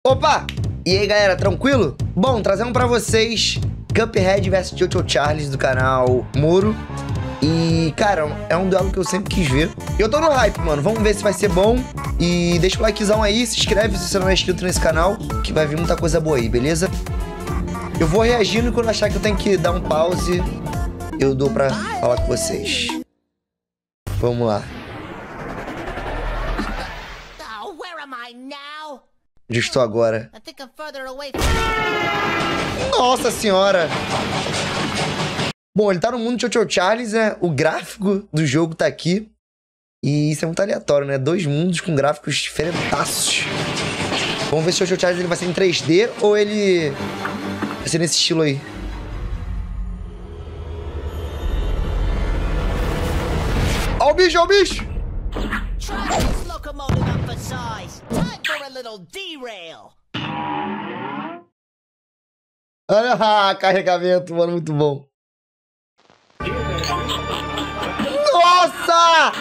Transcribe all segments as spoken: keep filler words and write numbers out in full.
Opa! E aí, galera, tranquilo? Bom, trazendo pra vocês Cuphead versus Jojo Charles do canal Moro. E, cara, é um duelo que eu sempre quis ver. E eu tô no hype, mano. Vamos ver se vai ser bom. E deixa o likezão aí, se inscreve se você não é inscrito nesse canal, que vai vir muita coisa boa aí, beleza? Eu vou reagindo e quando achar que eu tenho que dar um pause, eu dou pra falar com vocês. Vamos lá. Onde eu estou agora? Nossa senhora! Bom, ele tá no mundo de Jojo Charles, né? O gráfico do jogo tá aqui. E isso é muito aleatório, né? Dois mundos com gráficos diferentaços. Vamos ver se o Jojo Charles ele vai ser em três D ou ele vai ser nesse estilo aí. Ó o bicho, ó o bicho! Olha, ah, carregamento, mano, muito bom. Nossa!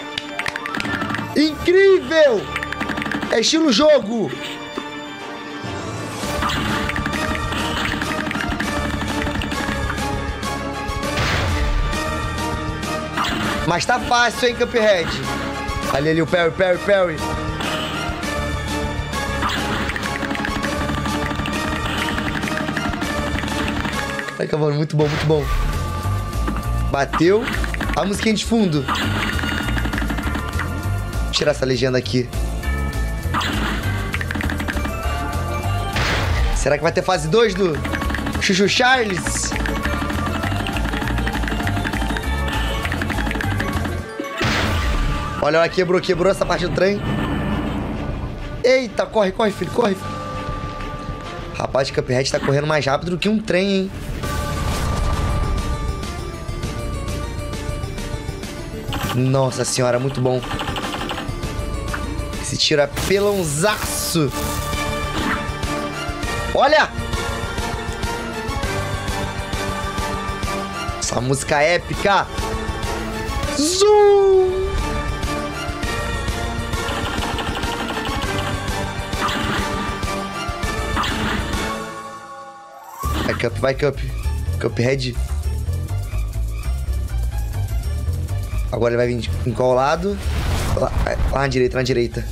Incrível! É estilo jogo. Mas tá fácil, hein, Cuphead? Olha ali o parry, parry, parry. Caraca, mano, muito bom, muito bom. Bateu. A musiquinha de fundo. Vou tirar essa legenda aqui. Será que vai ter fase dois do Jojo Charles? Olha, olha, quebrou, quebrou essa parte do trem. Eita, corre, corre, filho, corre. Rapaz, o Cuphead tá correndo mais rápido do que um trem, hein? Nossa senhora, muito bom. Esse tiro é pelãozaço. Olha! Essa música épica. Zoom! Vai, Cup, vai, Cup. Cuphead. Agora ele vai vir em qual lado? Lá, lá na direita, na direita.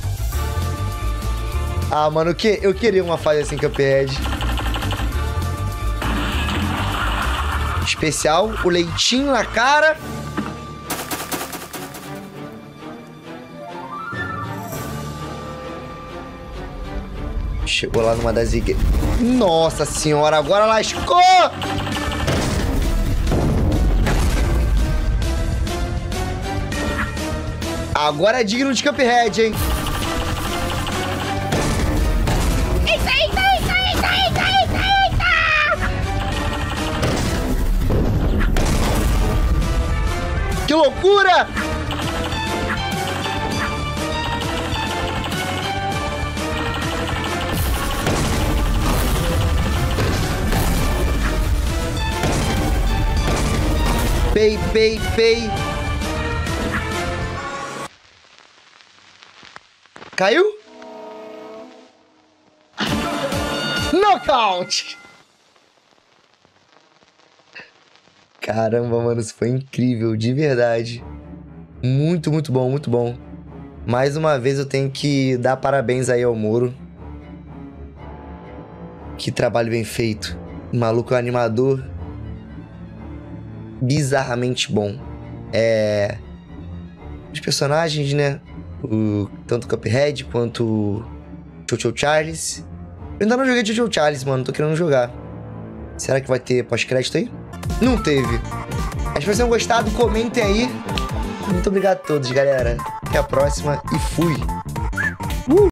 Ah, mano, que, eu queria uma fase assim, Cuphead. Especial, o leitinho na cara. Chegou lá numa das igrejas. Nossa senhora, agora lascou! Agora é digno de Cuphead, hein? Eita, eita, eita, eita, eita, eita, eita! Que loucura! Pei, pei, pei. Caiu? Knockout! Caramba, mano, isso foi incrível, de verdade. Muito, muito bom, muito bom. Mais uma vez eu tenho que dar parabéns aí ao Moro. Que trabalho bem feito. O maluco é um animador bizarramente bom. É... Os personagens, né? O, tanto o Cuphead quanto o Jojo Charles. Eu ainda não joguei Jojo Charles, mano. Tô querendo jogar. Será que vai ter pós-crédito aí? Não teve. Espero que vocês tenham gostado. Comentem aí. Muito obrigado a todos, galera. Até a próxima e fui. Uh!